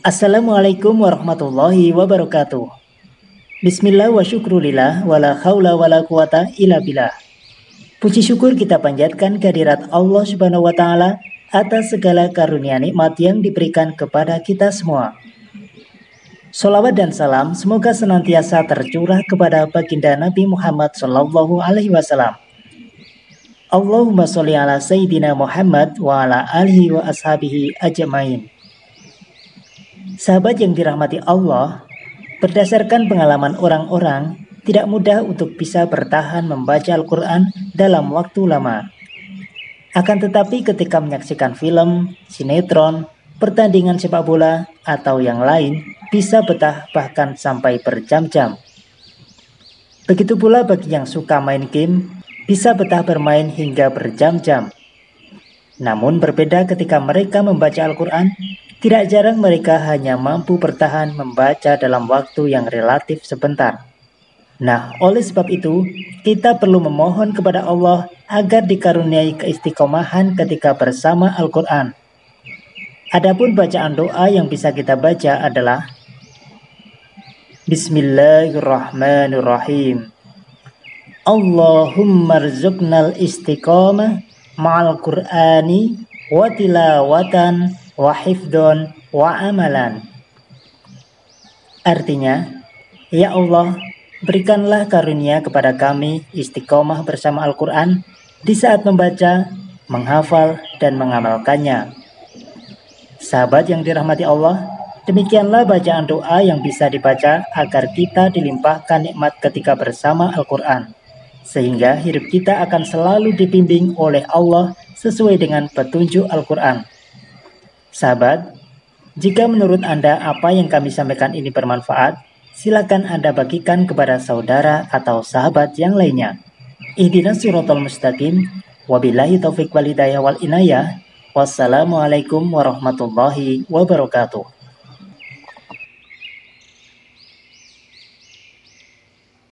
Assalamualaikum warahmatullahi wabarakatuh. Bismillah wa syukrulillah wa la haula wa la quwata illa billah. Puji syukur kita panjatkan kehadirat Allah Subhanahu wa taala atas segala karunia nikmat yang diberikan kepada kita semua. Salawat dan salam semoga senantiasa tercurah kepada baginda Nabi Muhammad sallallahu alaihi wasallam. Allahumma sholli ala sayyidina Muhammad wa ala alihi wa ashabihi ajmain. Sahabat yang dirahmati Allah, berdasarkan pengalaman orang-orang, tidak mudah untuk bisa bertahan membaca Al-Quran dalam waktu lama. Akan tetapi ketika menyaksikan film, sinetron, pertandingan sepak bola, atau yang lain, bisa betah bahkan sampai berjam-jam. Begitu pula bagi yang suka main game, bisa betah bermain hingga berjam-jam. Namun berbeda ketika mereka membaca Al-Quran, tidak jarang mereka hanya mampu bertahan membaca dalam waktu yang relatif sebentar. Nah, oleh sebab itu, kita perlu memohon kepada Allah agar dikaruniai keistiqomahan ketika bersama Al-Quran. Adapun bacaan doa yang bisa kita baca adalah Bismillahirrahmanirrahim. Allahumma rzuqnal istiqomah ma'al Qur'ani wa tilawatan wa hifdon wa amalan. Artinya, ya Allah, berikanlah karunia kepada kami istiqomah bersama Al-Quran di saat membaca, menghafal, dan mengamalkannya. Sahabat yang dirahmati Allah, demikianlah bacaan doa yang bisa dibaca agar kita dilimpahkan nikmat ketika bersama Al-Quran, sehingga hidup kita akan selalu dibimbing oleh Allah sesuai dengan petunjuk Al-Quran. Sahabat, jika menurut Anda apa yang kami sampaikan ini bermanfaat, silakan Anda bagikan kepada saudara atau sahabat yang lainnya. Ihdinas siratal mustaqim, wabillahi taufiq wal hidayah wal inayah. Wassalamualaikum warahmatullahi wabarakatuh.